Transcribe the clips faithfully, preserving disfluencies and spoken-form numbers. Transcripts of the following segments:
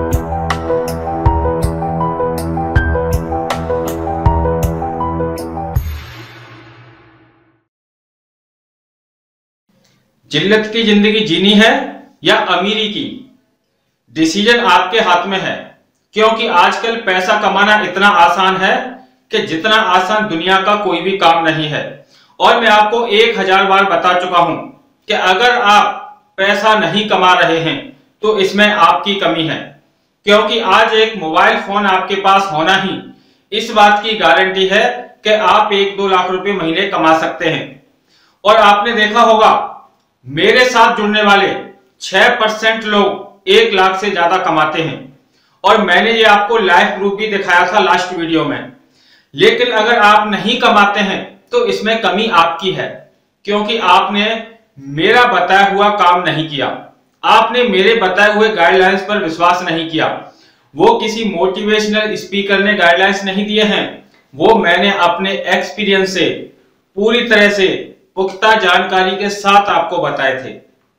जिल्लत की जिंदगी जीनी है या अमीरी की, डिसीजन आपके हाथ में है। क्योंकि आजकल पैसा कमाना इतना आसान है कि जितना आसान दुनिया का कोई भी काम नहीं है। और मैं आपको एक हजार बार बता चुका हूं कि अगर आप पैसा नहीं कमा रहे हैं तो इसमें आपकी कमी है। क्योंकि आज एक मोबाइल फोन आपके पास होना ही इस बात की गारंटी है कि आप एक दो लाख रुपए महीने कमा सकते हैं। और आपने देखा होगा मेरे साथ जुड़ने वाले छह परसेंट लोग एक लाख से ज्यादा कमाते हैं। और मैंने ये आपको लाइव प्रूफ भी दिखाया था लास्ट वीडियो में। लेकिन अगर आप नहीं कमाते हैं तो इसमें कमी आपकी है, क्योंकि आपने मेरा बताया हुआ काम नहीं किया, आपने मेरे बताए हुए गाइडलाइंस पर विश्वास नहीं किया। वो किसी मोटिवेशनल स्पीकर ने गाइडलाइंस नहीं दिए हैं, वो मैंने अपने एक्सपीरियंस से पूरी तरह से पुख्ता जानकारी के साथ आपको बताए थे।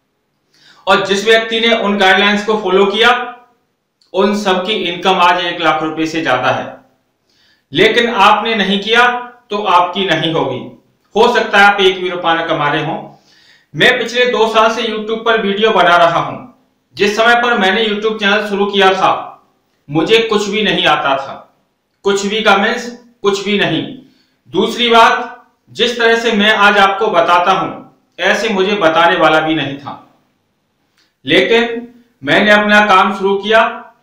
और जिस व्यक्ति ने उन गाइडलाइंस को फॉलो किया उन सबकी इनकम आज एक लाख रुपए से ज्यादा है। लेकिन आपने नहीं किया तो आपकी नहीं होगी। हो सकता है आप एक भी रुपया न कमा रहे हो। मैं पिछले दो साल से यूट्यूब पर वीडियो बना रहा हूं। जिस समय पर मैंने यूट्यूब चैनल शुरू किया था मुझे कुछ भी नहीं आता था, कुछ भी कमेंट्स, कुछ भी नहीं। दूसरी बात, जिस तरह से मैं आज आपको बताता हूं ऐसे मुझे बताने वाला भी नहीं था। लेकिन मैंने अपना काम शुरू किया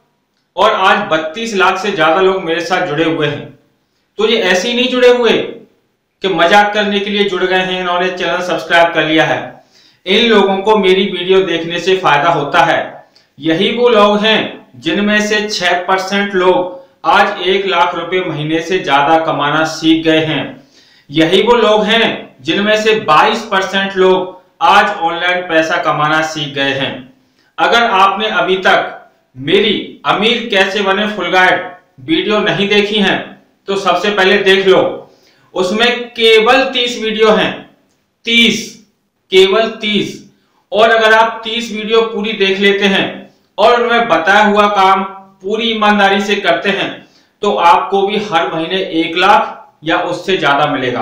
और आज बत्तीस लाख से ज्यादा लोग मेरे साथ जुड़े हुए हैं। तो ये ऐसे ही नहीं जुड़े हुए कि मजाक करने के लिए जुड़ गए हैं, इन्होंने चैनल सब्सक्राइब कर लिया है। इन लोगों को मेरी वीडियो देखने से फायदा होता है। यही वो लोग हैं जिनमें से छह परसेंट लोग आज एक लाख रुपए महीने से ज्यादा कमाना सीख गए हैं। यही वो लोग हैं जिनमें से बाईस परसेंट लोग आज ऑनलाइन पैसा कमाना सीख गए हैं। अगर आपने अभी तक मेरी अमीर कैसे बने फुल गाइड वीडियो नहीं देखी हैं तो सबसे पहले देख लो। उसमें केवल तीस वीडियो हैं, तीस, केवल तीस। और अगर आप तीस वीडियो पूरी देख लेते हैं और उनमें बताया हुआ काम पूरी ईमानदारी से करते हैं तो आपको भी हर महीने एक लाख या उससे ज्यादा मिलेगा।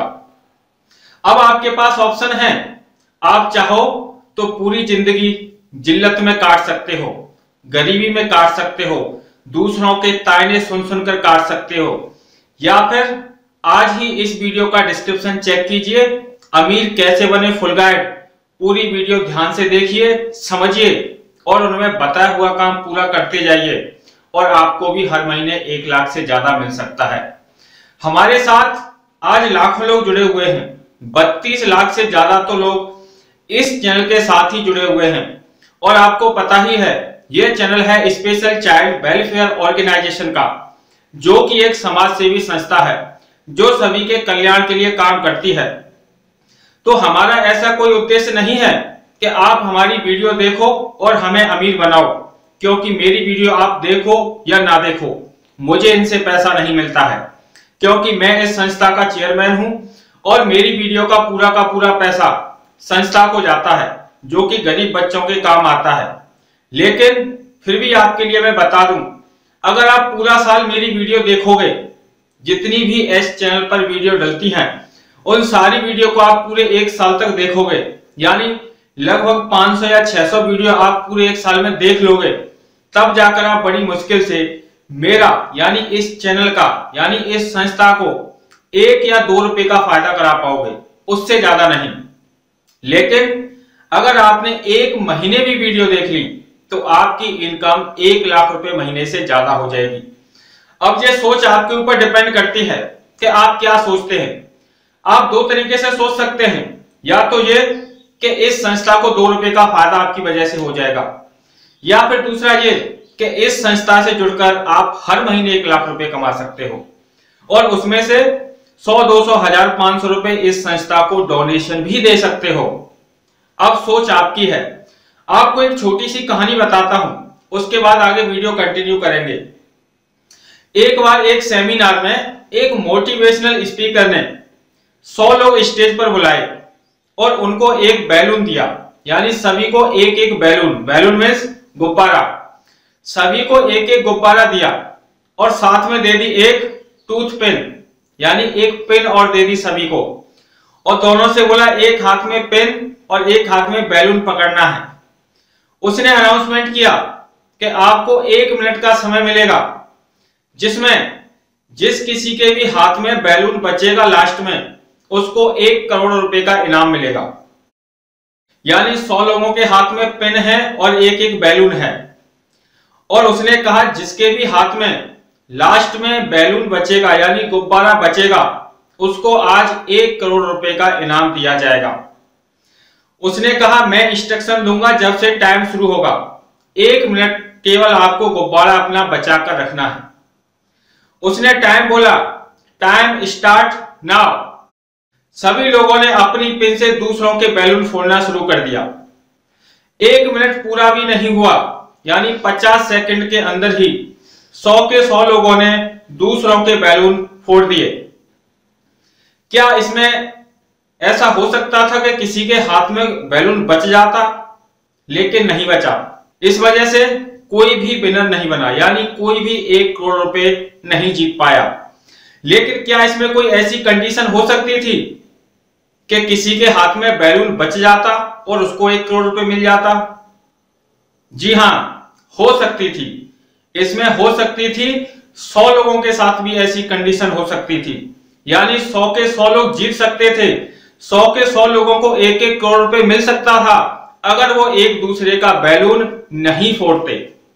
अब आपके पास ऑप्शन है, आप चाहो तो पूरी जिंदगी जिल्लत में काट सकते हो, गरीबी में काट सकते हो, दूसरों के ताने सुन सुनकर काट सकते हो, या फिर आज ही इस वीडियो का डिस्क्रिप्शन चेक कीजिए, अमीर कैसे बने फुल गाइड पूरी वीडियो ध्यान से देखिए, समझिए और उनमें बताया हुआ काम पूरा करते जाइए और आपको भी हर महीने एक लाख से ज्यादा मिल सकता है। हमारे साथ आज लाखों लोग जुड़े हुए हैं, बत्तीस लाख से ज्यादा तो लोग इस चैनल के साथ ही जुड़े हुए हैं। और आपको पता ही है यह चैनल है स्पेशल चाइल्ड वेलफेयर ऑर्गेनाइजेशन का, जो कि एक समाज सेवी संस्था है जो सभी के कल्याण के लिए काम करती है। तो हमारा ऐसा कोई उद्देश्य नहीं है कि आप हमारी वीडियो देखो और हमें अमीर बनाओ, क्योंकि मेरी वीडियो आप देखो या ना देखो मुझे इनसे पैसा नहीं मिलता है, क्योंकि मैं इस संस्था का चेयरमैन हूं और मेरी वीडियो का पूरा का पूरा पैसा संस्था को जाता है जो कि गरीब बच्चों के काम आता है। लेकिन फिर भी आपके लिए मैं बता दूं, अगर आप पूरा साल मेरी वीडियो देखोगे, जितनी भी इस चैनल पर वीडियो डलती हैं उन सारी वीडियो को आप पूरे एक साल तक देखोगे, यानी लगभग पाँच सौ या छह सौ वीडियो आप पूरे एक साल में देख लोगे, तब जाकर आप बड़ी मुश्किल से मेरा यानी इस चैनल का यानी इस संस्था को एक या दो रुपए का फायदा करा पाओगे, उससे ज्यादा नहीं। लेकिन अगर आपने एक महीने भी वीडियो देख ली तो आपकी इनकम एक लाख रुपए महीने से ज्यादा हो जाएगी। अब ये सोच आपके ऊपर डिपेंड करती है कि आप क्या सोचते हैं। आप दो तरीके से सोच सकते हैं, या तो ये कि इस संस्था को दो रुपए का फायदा आपकी वजह से हो जाएगा, या फिर दूसरा ये कि इस संस्था से जुड़कर आप हर महीने एक लाख रुपए कमा सकते हो और उसमें से सौ, दो सौ, हजार, पांच सौ रुपए इस संस्था को डोनेशन भी दे सकते हो। अब सोच आपकी है। आपको एक छोटी सी कहानी बताता हूं, उसके बाद आगे वीडियो कंटिन्यू करेंगे। एक बार एक सेमिनार में एक मोटिवेशनल स्पीकर ने सौ लोग स्टेज पर बुलाए और उनको एक बैलून दिया, यानी सभी को एक एक बैलून, बैलून मींस गुब्बारा, सभी को एक एक गुब्बारा दिया और साथ में दे दी एक टूथ पेन, यानी एक पेन और दे दी सभी को, और दोनों से बोला एक हाथ में पेन और एक हाथ में बैलून पकड़ना है। उसने अनाउंसमेंट किया कि आपको एक मिनट का समय मिलेगा, जिसमें जिस किसी के भी हाथ में बैलून बचेगा लास्ट में, उसको एक करोड़ रुपए का इनाम मिलेगा। यानी सौ लोगों के हाथ में पेन है और एक एक बैलून है, और उसने कहा जिसके भी हाथ में लास्ट में बैलून बचेगा यानी गुब्बारा बचेगा, उसको आज एक करोड़ रुपए का इनाम दिया जाएगा। उसने कहा मैं इंस्ट्रक्शन दूंगा जब से टाइम शुरू होगा, एक मिनट केवल आपको गुब्बारा अपना बचा कर रखना है। उसने टाइम बोला, टाइम स्टार्ट नाउ। सभी लोगों ने अपनी पिन से दूसरों के बैलून फोड़ना शुरू कर दिया। एक मिनट पूरा भी नहीं हुआ, यानी पचास सेकंड के अंदर ही सौ के सौ लोगों ने दूसरों के बैलून फोड़ दिए। क्या इसमें ऐसा हो सकता था कि किसी के हाथ में बैलून बच जाता? लेकिन नहीं बचा। इस वजह से कोई भी विनर नहीं बना, यानी कोई भी एक करोड़ रुपए नहीं जीत पाया। लेकिन क्या इसमें कोई ऐसी कंडीशन हो सकती थी कि किसी के हाथ में बैलून बच जाता और उसको एक करोड़ रुपए मिल जाता? जी हां, हो सकती थी। इसमें हो सकती थी सौ लोगों के साथ भी ऐसी कंडीशन हो सकती थी, यानी सौ के सौ लोग जीत सकते थे। सौ के सौ लोगों को एक एक करोड़ रुपए मिल सकता था अगर वो एक दूसरे का बैलून नहीं फोड़ते।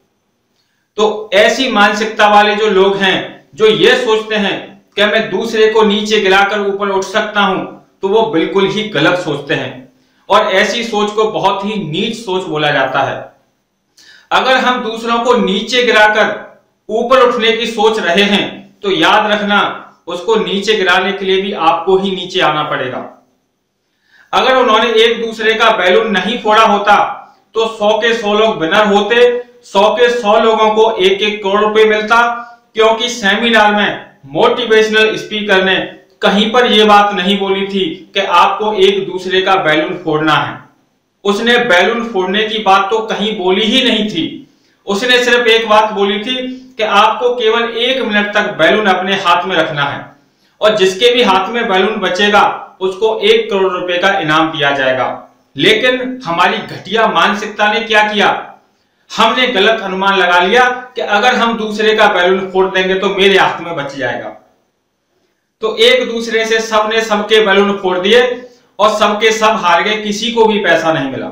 तो ऐसी मानसिकता वाले जो लोग हैं, जो ये सोचते हैं कि मैं दूसरे को नीचे गिराकर ऊपर उठ सकता हूं, तो वो बिल्कुल ही गलत सोचते हैं, और ऐसी सोच को बहुत ही नीच सोच बोला जाता है। अगर हम दूसरों को नीचे गिराकर ऊपर उठने की सोच रहे हैं, तो याद रखना उसको नीचे गिराने के लिए भी आपको ही नीचे आना पड़ेगा। अगर उन्होंने एक दूसरे का बैलून नहीं फोड़ा होता तो सौ के सौ लोग विनर होते, सौ के सौ लोगों को एक एक करोड़ रुपए मिलता, क्योंकि सेमिनार में मोटिवेशनल स्पीकर ने कहीं पर यह बात नहीं बोली थी कि आपको एक दूसरे का बैलून फोड़ना है। उसने बैलून फोड़ने की बात तो कहीं बोली ही नहीं थी। उसने सिर्फ एक बात बोली थी कि आपको केवल एक मिनट तक बैलून अपने हाथ में रखना है, और जिसके भी हाथ में बैलून बचेगा उसको एक करोड़ रुपए का इनाम दिया जाएगा। लेकिन हमारी घटिया मानसिकता ने क्या किया, हमने गलत अनुमान लगा लिया कि अगर हम दूसरे का बैलून फोड़ देंगे तो मेरे हाथ में बच जाएगा। तो एक दूसरे से सबने सबके बैलून फोड़ दिए और सबके सब हार गए, किसी को भी पैसा नहीं मिला।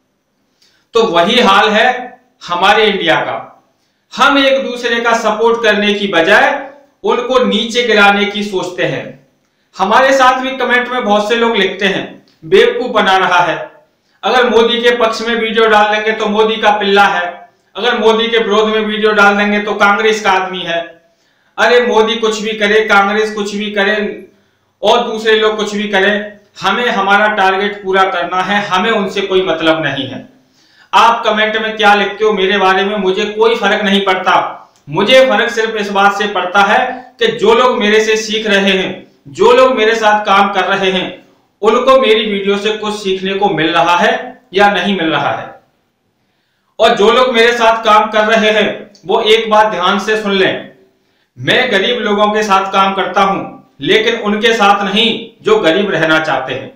तो वही हाल है हमारे इंडिया का। हम एक दूसरे का सपोर्ट करने की बजाय उनको नीचे गिराने की सोचते हैं। हमारे साथ भी कमेंट में बहुत से लोग लिखते हैं बेवकूफ बना रहा है, अगर मोदी के पक्ष में वीडियो डाल देंगे तो मोदी का पिल्ला है, अगर मोदी के विरोध में वीडियो डाल देंगे तो कांग्रेस का आदमी है, अरे मोदी कुछ भी करे, कांग्रेस कुछ भी करे और दूसरे लोग कुछ भी करें, हमें हमारा टारगेट पूरा करना है, हमें उनसे कोई मतलब नहीं है। आप कमेंट में क्या लिखते हो मेरे बारे में मुझे कोई फर्क नहीं पड़ता। मुझे फर्क सिर्फ इस बात से पड़ता है कि जो लोग मेरे से सीख रहे हैं, जो लोग मेरे साथ काम कर रहे हैं, उनको मेरी वीडियो से कुछ सीखने को मिल रहा है या नहीं मिल रहा है। और जो लोग मेरे साथ काम कर रहे हैं वो एक बात ध्यान से सुन लें, मैं गरीब लोगों के साथ काम करता हूं, लेकिन उनके साथ नहीं जो गरीब रहना चाहते हैं।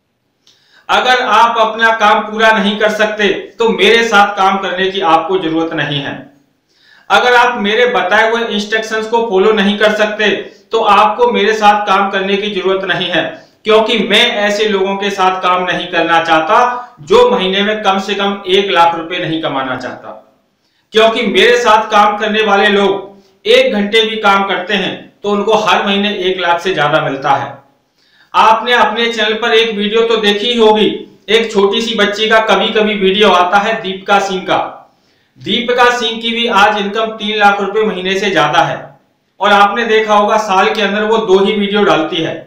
अगर आप अपना काम पूरा नहीं कर सकते तो मेरे साथ काम करने की आपको जरूरत नहीं है। अगर आप मेरे बताए हुए इंस्ट्रक्शंस को फॉलो नहीं कर सकते तो आपको मेरे साथ काम करने की जरूरत नहीं है, क्योंकि मैं ऐसे लोगों के साथ काम नहीं करना चाहता जो महीने में कम से कम एक लाख रुपए नहीं कमाना चाहता। क्योंकि मेरे साथ काम करने वाले लोग एक घंटे भी काम करते हैं तो उनको हर महीने एक लाख से ज्यादा मिलता है। आपने अपने चैनल पर एक वीडियो तो देखी ही होगी, एक छोटी सी बच्ची का कभी कभी वीडियो आता है दीपिका सिंह का। दीपिका सिंह की भी आज इनकम तीन लाख रुपए महीने से ज्यादा है, और आपने देखा होगा साल के अंदर वो दो ही वीडियो डालती है।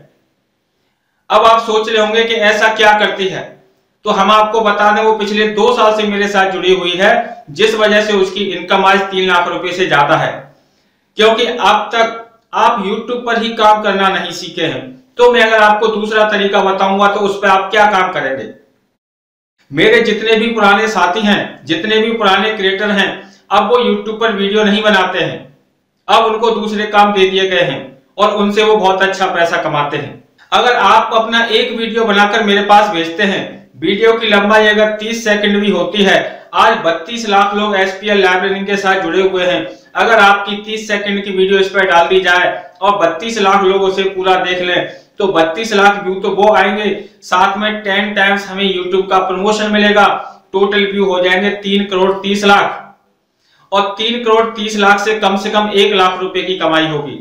अब आप सोच रहे होंगे कि ऐसा क्या करती है, तो हम आपको बता दें वो पिछले दो साल से मेरे साथ जुड़ी हुई है, जिस वजह से उसकी इनकम आज तीन लाख रुपए से ज्यादा है। क्योंकि अब तक आप यूट्यूब पर ही काम करना नहीं सीखे हैं, तो मैं अगर आपको दूसरा तरीका बताऊंगा तो उस पर आप क्या काम करेंगे। मेरे जितने भी पुराने साथी हैं, जितने भी पुराने क्रिएटर हैं, अब वो यूट्यूब पर वीडियो नहीं बनाते हैं, अब उनको दूसरे काम दे दिए गए हैं और उनसे वो बहुत अच्छा पैसा कमाते हैं। अगर आप अपना एक वीडियो बनाकर मेरे पास भेजते हैं, वीडियो की लंबाई अगर तीस सेकंड भी होती है, आज बत्तीस लाख लोग एसपीएल लाइव लर्निंग के साथ जुड़े हुए हैं। अगर आपकी तीस सेकंड की वीडियो इस पर डाल दी जाए और बत्तीस लाख लोग उसे पूरा देख लें, तो बत्तीस लाख व्यू तो वो आएंगे, साथ में टेन टाइम्स हमें यूट्यूब का प्रमोशन मिलेगा। टोटल व्यू हो जाएंगे तीन करोड़ तीस लाख और तीन करोड़ तीस लाख से कम से कम एक लाख रुपए की कमाई होगी।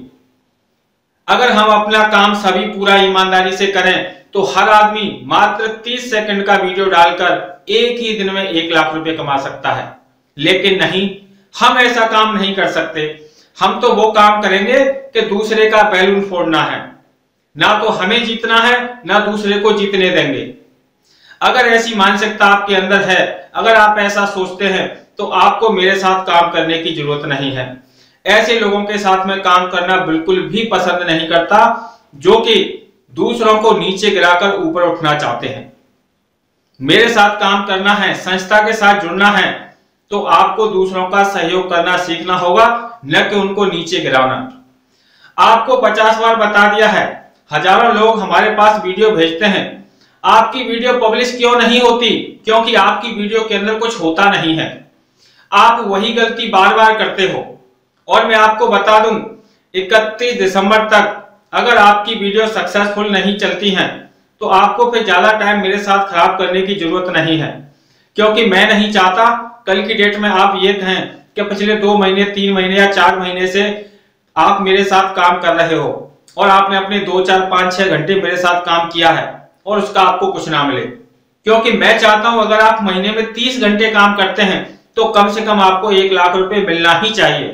अगर हम अपना काम सभी पूरा ईमानदारी से करें तो हर आदमी मात्र तीस सेकंड का वीडियो डालकर एक ही दिन में एक लाख रुपए कमा सकता है। लेकिन नहीं, हम ऐसा काम नहीं कर सकते। हम तो वो काम करेंगे कि दूसरे का बैलून फोड़ना है, ना तो हमें जीतना है ना दूसरे को जीतने देंगे। अगर ऐसी मानसिकता आपके अंदर है, अगर आप ऐसा सोचते हैं, तो आपको मेरे साथ काम करने की जरूरत नहीं है। ऐसे लोगों के साथ मैं काम करना बिल्कुल भी पसंद नहीं करता, जो कि दूसरों को नीचे गिराकर ऊपर उठना चाहते हैं। मेरे साथ काम करना है, संस्था के साथ जुड़ना है, तो आपको दूसरों का सहयोग करना सीखना होगा, न कि उनको नीचे गिराना। आपको पचास बार बता दिया है, हजारों लोग हमारे पास वीडियो भेजते हैं, आपकी वीडियो पब्लिश क्यों नहीं होती? क्योंकि आपकी वीडियो के अंदर कुछ होता नहीं है। आप वही गलती बार बार करते हो। और मैं आपको बता दूं, इकतीस दिसंबर तक अगर आपकी वीडियो सक्सेसफुल नहीं चलती हैं, तो आपको फिर ज्यादा टाइम मेरे साथ खराब करने की जरूरत नहीं है, क्योंकि मैं नहीं चाहता कल की डेट में आप ये कहें कि पिछले दो महीने तीन महीने या चार महीने से आप मेरे साथ काम कर रहे हो और आपने अपने दो चार पांच छह घंटे मेरे साथ काम किया है और उसका आपको कुछ ना मिले। क्योंकि मैं चाहता हूं अगर आप महीने में तीस घंटे काम करते हैं तो कम से कम आपको एक लाख रुपए मिलना ही चाहिए।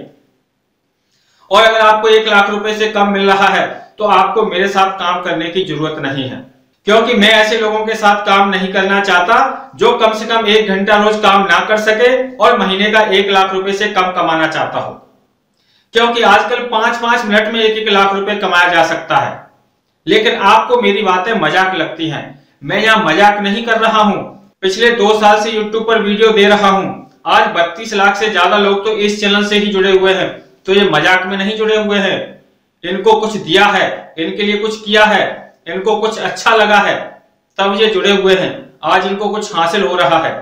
और अगर आपको एक लाख रुपए से कम मिल रहा है तो आपको मेरे साथ काम करने की जरूरत नहीं है, क्योंकि मैं ऐसे लोगों के साथ काम नहीं करना चाहता जो कम से कम एक घंटा रोज काम ना कर सके और महीने का एक लाख रुपए से कम कमाना चाहता हो। क्योंकि आजकल पांच पांच मिनट में एक एक लाख रुपए कमाया जा सकता है। लेकिन आपको मेरी बातें मजाक लगती हैं। मैं यहाँ मजाक नहीं कर रहा हूँ। पिछले दो साल से यूट्यूब पर वीडियो दे रहा हूँ। आज बत्तीस लाख से ज्यादा लोग तो इस चैनल से ही जुड़े हुए हैं, तो ये मजाक में नहीं जुड़े हुए हैं। इनको कुछ दिया है, इनके लिए कुछ किया है, इनको कुछ अच्छा लगा है, तब ये जुड़े हुए हैं। आज इनको कुछ हासिल हो रहा है।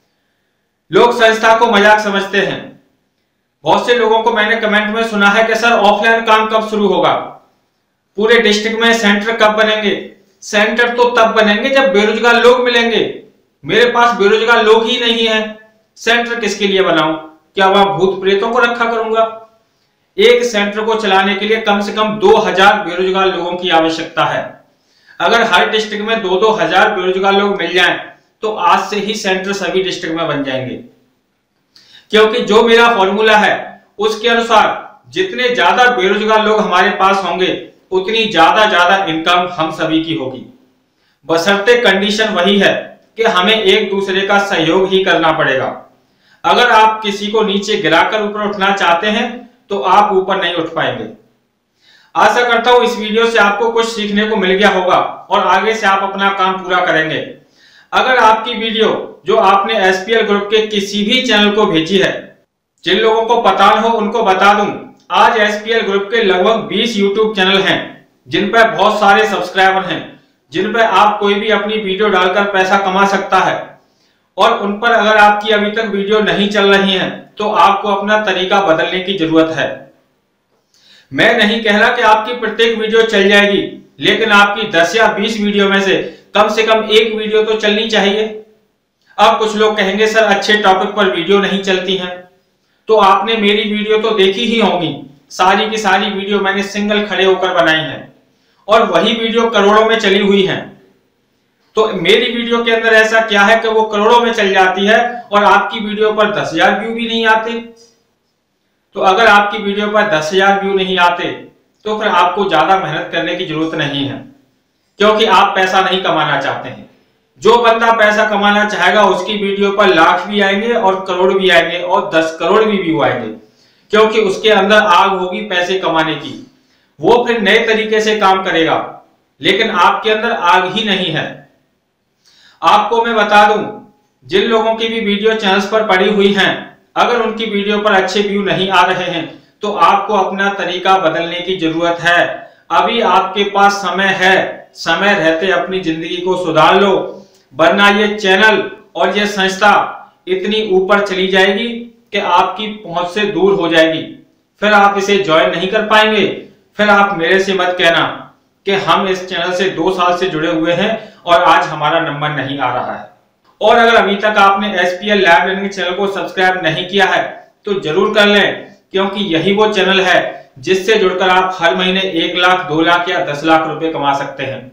लोग संस्था को मजाक समझते हैं। बहुत से लोगों को मैंने कमेंट में सुना है कि सर ऑफलाइन काम कब शुरू होगा, पूरे डिस्ट्रिक्ट में सेंटर कब बनेंगे? सेंटर तो तब बनेंगे जब बेरोजगार लोग मिलेंगे। मेरे पास बेरोजगार लोग ही नहीं है, सेंटर किसके लिए बनाऊं? क्या वहां भूत प्रेतों को रखा करूंगा? एक सेंटर को चलाने के लिए कम से कम दो हजार बेरोजगार लोगों की आवश्यकता है। अगर हर डिस्ट्रिक्ट में दो दो हजार बेरोजगार लोग मिल जाएं, तो आज से ही सेंटर सभी डिस्ट्रिक्ट में बन जाएंगे। क्योंकि जो मेरा फॉर्मूला है उसके अनुसार जितने ज्यादा बेरोजगार लोग हमारे पास होंगे उतनी ज्यादा ज्यादा इनकम हम सभी की होगी। बशर्ते कंडीशन वही है कि हमें एक दूसरे का सहयोग ही करना पड़ेगा। अगर आप किसी को नीचे गिराकर ऊपर उठना चाहते हैं तो आप ऊपर नहीं उठ पाएंगे। आशा करता हूं इस वीडियो से आपको कुछ सीखने को मिल गया होगा और आगे से आप अपना काम पूरा करेंगे। अगर आपकी वीडियो जो आपने एसपीएल ग्रुप के किसी भी चैनल को भेजी है, जिन लोगों को पता न हो उनको बता दूं, आज एसपीएल ग्रुप के लगभग बीस यूट्यूब चैनल हैं जिन पर बहुत सारे सब्सक्राइबर हैं, जिन पर आप कोई भी अपनी वीडियो डालकर पैसा कमा सकता है। और उन पर अगर आपकी अभी तक वीडियो नहीं चल रही है तो आपको अपना तरीका बदलने की जरूरत है। मैं नहीं कह रहा कि आपकी प्रत्येक वीडियो चल जाएगी, लेकिन आपकी दस या बीस वीडियो में से कम से कम एक वीडियो तो चलनी चाहिए। अब कुछ लोग कहेंगे सर अच्छे टॉपिक पर वीडियो नहीं चलती हैं, तो आपने मेरी वीडियो तो देखी ही होगी। सारी की सारी वीडियो मैंने सिंगल खड़े होकर बनाई है और वही वीडियो करोड़ों में चली हुई है। तो मेरी वीडियो के अंदर ऐसा क्या है कि वो करोड़ों में चल जाती है और आपकी वीडियो पर दस हजार व्यू भी नहीं आते? तो अगर आपकी वीडियो पर दस हजार व्यू नहीं आते तो फिर आपको ज्यादा मेहनत करने की जरूरत नहीं है, क्योंकि आप पैसा नहीं कमाना चाहते हैं। जो बंदा पैसा कमाना चाहेगा उसकी वीडियो पर लाख भी आएंगे और करोड़ भी आएंगे और दस करोड़ भी व्यू आएंगे, क्योंकि उसके अंदर आग होगी पैसे कमाने की। वो फिर नए तरीके से काम करेगा, लेकिन आपके अंदर आग ही नहीं है। आपको मैं बता दूं, जिन लोगों की भी वीडियो चैनल्स पर पड़ी हुई हैं, अगर उनकी वीडियो पर अच्छे व्यू नहीं आ रहे हैं तो आपको अपना तरीका बदलने की जरूरत है। अभी आपके पास समय है, समय रहते अपनी जिंदगी को सुधार लो, वरना ये चैनल और ये संस्था इतनी ऊपर चली जाएगी कि आपकी पहुंच से दूर हो जाएगी। फिर आप इसे ज्वाइन नहीं कर पाएंगे। फिर आप मेरे से मत कहना कि हम इस चैनल से दो साल से जुड़े हुए हैं और आज हमारा नंबर नहीं आ रहा है। और अगर अभी तक आपने S P L lab learning channel को सब्सक्राइब नहीं किया है तो जरूर कर लें, क्योंकि यही वो चैनल है जिससे जुड़कर आप हर महीने एक लाख, दो लाख या दस लाख रुपए कमा सकते हैं।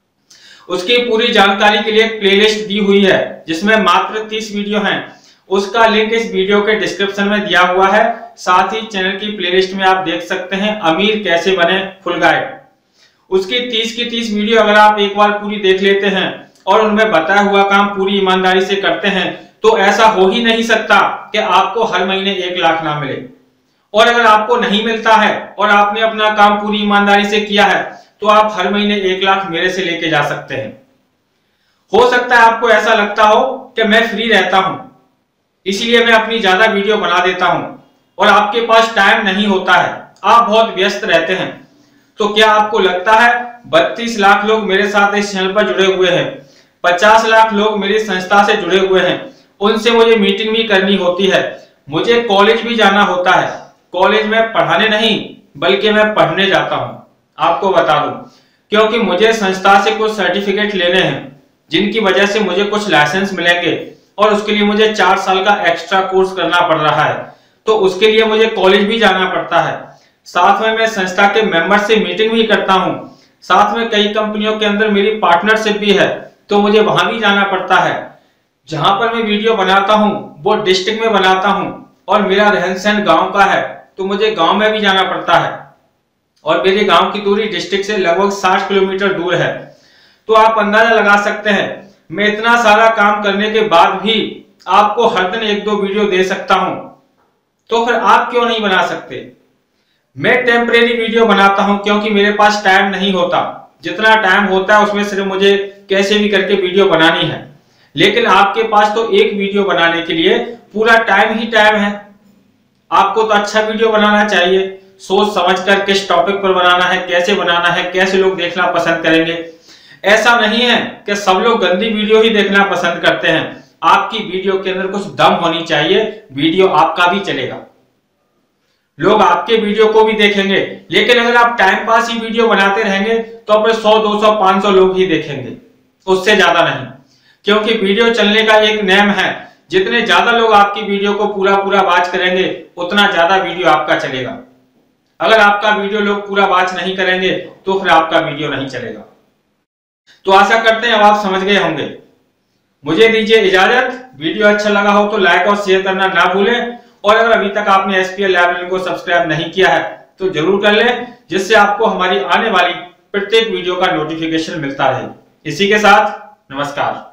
उसकी पूरी जानकारी के लिए एक प्लेलिस्ट दी हुई है जिसमें मात्र तीस वीडियो हैं। उसका लिंक इस वीडियो के डिस्क्रिप्शन में दिया हुआ है। साथ ही चैनल की प्लेलिस्ट में आप देख सकते हैं अमीर कैसे बने फुल गाइड। उसकी तीस की तीस वीडियो अगर आप एक बार पूरी देख लेते हैं और उनमें बताया हुआ काम पूरी ईमानदारी से करते हैं तो ऐसा हो ही नहीं सकता कि आपको हर महीने एक लाख ना मिले। और अगर आपको नहीं मिलता है और आपने अपना काम पूरी ईमानदारी से किया है तो आप हर महीने एक लाख मेरे से लेके जा सकते हैं। हो सकता है आपको ऐसा लगता हो कि मैं फ्री रहता हूं, इसलिए मैं अपनी ज्यादा वीडियो बना देता हूं और आपके पास टाइम नहीं होता है, आप बहुत व्यस्त रहते हैं। तो क्या आपको लगता है बत्तीस लाख लोग मेरे साथ इस चैनल पर जुड़े हुए हैं, पचास लाख लोग मेरी संस्था से जुड़े हुए हैं, उनसे मुझे मीटिंग भी करनी होती है, मुझे कॉलेज भी जाना होता है। कॉलेज में पढ़ाने नहीं बल्कि मैं पढ़ने जाता हूं, आपको बता दूं, क्योंकि मुझे संस्था से कुछ सर्टिफिकेट लेने हैं जिनकी वजह से मुझे कुछ लाइसेंस मिलेंगे और उसके लिए मुझे चार साल का एक्स्ट्रा कोर्स करना पड़ रहा है। तो उसके लिए मुझे कॉलेज भी जाना पड़ता है। साथ में मैं संस्था के मेंबर से मीटिंग भी करता हूं। साथ में कई कंपनियों के अंदर मेरी पार्टनरशिप भी है तो मुझे वहां भी जाना पड़ता है। जहां पर मैं वीडियो बनाता हूं वो डिस्ट्रिक्ट में बनाता हूं और मेरा रहन सहन गांव का है तो मुझे गांव में भी जाना पड़ता है और मेरे गांव की दूरी डिस्ट्रिक्ट से लगभग साठ किलोमीटर दूर है। तो आप अंदाजा लगा सकते हैं मैं इतना सारा काम करने के बाद भी आपको हर दिन एक दो वीडियो दे सकता हूं, तो फिर आप क्यों नहीं बना सकते। मैं टेम्परेरी वीडियो बनाता हूं क्योंकि मेरे पास टाइम नहीं होता। जितना टाइम होता है उसमें सिर्फ मुझे कैसे भी करके वीडियो बनानी है, लेकिन आपके पास तो एक वीडियो बनाने के लिए पूरा टाइम ही टाइम है। आपको तो अच्छा वीडियो बनाना चाहिए, सोच समझकर किस टॉपिक पर बनाना है, कैसे बनाना है, कैसे लोग देखना पसंद करेंगे। ऐसा नहीं है कि सब लोग गंदी वीडियो ही देखना पसंद करते हैं। आपकी वीडियो के अंदर कुछ दम होनी चाहिए, वीडियो आपका भी चलेगा, लोग आपके वीडियो को भी देखेंगे। लेकिन अगर आप टाइम पास ही वीडियो बनाते रहेंगे तो फिर सौ, दो सौ, पांच सौ लोग ही देखेंगे, उससे ज्यादा नहीं। क्योंकि वीडियो चलने का एक नियम है, जितने ज्यादा लोग आपकी वीडियो को पूरा पूरा वॉच करेंगे उतना ज्यादा वीडियो आपका चलेगा। अगर आपका वीडियो लोग पूरा वॉच नहीं करेंगे तो फिर आपका वीडियो नहीं चलेगा। तो आशा करते हैं अब आप समझ गए होंगे। मुझे दीजिए इजाजत। वीडियो अच्छा लगा हो तो लाइक और शेयर करना ना भूलें और अगर अभी तक आपने S P L lab learning को सब्सक्राइब नहीं किया है तो जरूर कर लें, जिससे आपको हमारी आने वाली प्रत्येक वीडियो का नोटिफिकेशन मिलता रहे। इसी के साथ नमस्कार।